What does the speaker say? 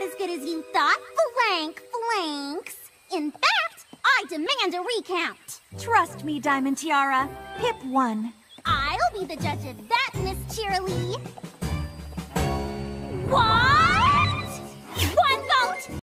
as good as you thought, flanks. In fact, I demand a recount. Trust me, Diamond Tiara. Pip won. I'll be the judge of that, Miss Cheerilee.